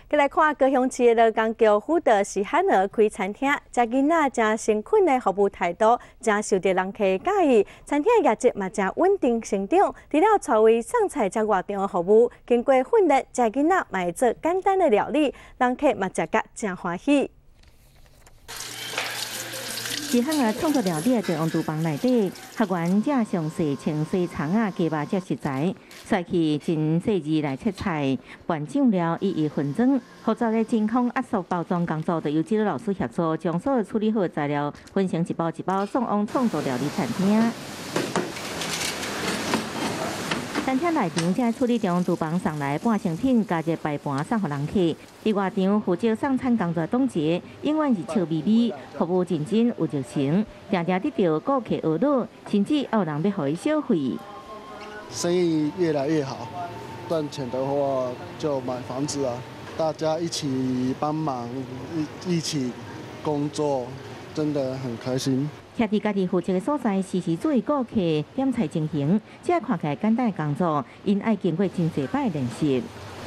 再来看高雄市的乐江桥福德喜憨儿开餐厅，食囡仔真诚恳的服务态度，真受到人客喜意。餐厅业绩嘛真稳定成长，除了厨卫送菜才外场的服务，经过训练，食囡仔嘛会做简单的料理，人客嘛食甲真欢喜。 喜憨儿创作料理在温度房内底，学员正详细清洗葱啊、鸡肉这食材，甩去真细致来切菜，拌酱料一一分装。复杂的真空压缩包装工作，就由这个老师协助，将所有处理好的材料分成一包一包送往创作料理餐厅。 餐厅内场正处理中，厨房送来半成品，加热摆盘送予人客。伫外场负责送餐工作的董姐，永远是笑眯眯，服务认真有热情，常常得到顾客学乐，甚至有人要互伊消费。 生意越来越好，赚钱的话就买房子啊，大家一起帮忙，一起工作，真的很开心。 徛伫家己负责的所在，时时注意顾客点菜情形，这看起来简单的工作，因爱经过真侪摆练习。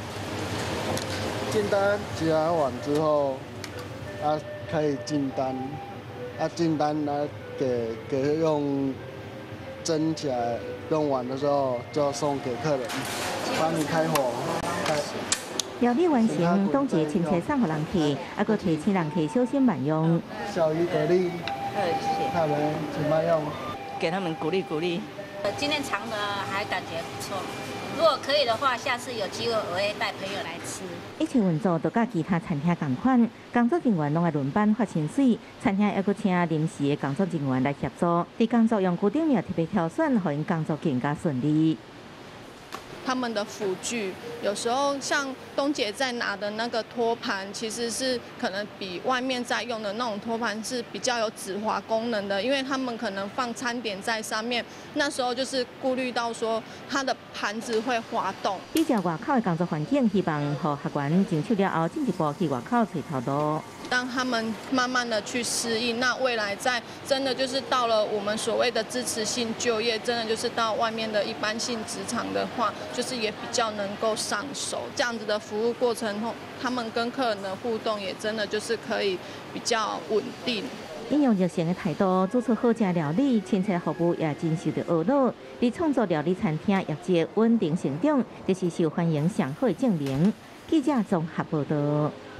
进单结完之后，可以进单，进单来给用蒸起来，用完的时候就送给客人，帮你开火。 料理完成，董姐亲切送予人客，还佫提醒人客小心慢用。 小鱼蛤蜊。 他们怎么用？ 给他们鼓励鼓励。 今天尝的还感觉不错，如果可以的话，下次有机会我会带朋友来吃。 一切运作都甲其他餐厅同款，工作人员拢爱轮班发薪水，餐厅还佫请临时的工作人员来协助，伫工作用具顶面特别挑选，让因工作更加顺利。 他们的辅具，有时候像东姐在拿的那个托盘，其实是可能比外面在用的那种托盘是比较有止滑功能的，因为他们可能放餐点在上面，那时候就是顾虑到说它的盘子会滑动。 比较外口的工作环境，希望和学员进修了后，进一步去外口找头路。 让他们慢慢的去适应，那未来在真的就是到了我们所谓的支持性就业，真的就是到外面的一般性职场的话，就是也比较能够上手。这样子的服务过程后，他们跟客人的互动也真的就是可以比较稳定。 应用热情的态度，做出好食料理，亲切服务也真受到学乐。伫创作料理餐厅业绩稳定成长，这是受欢迎上好的证明。记者综合报道。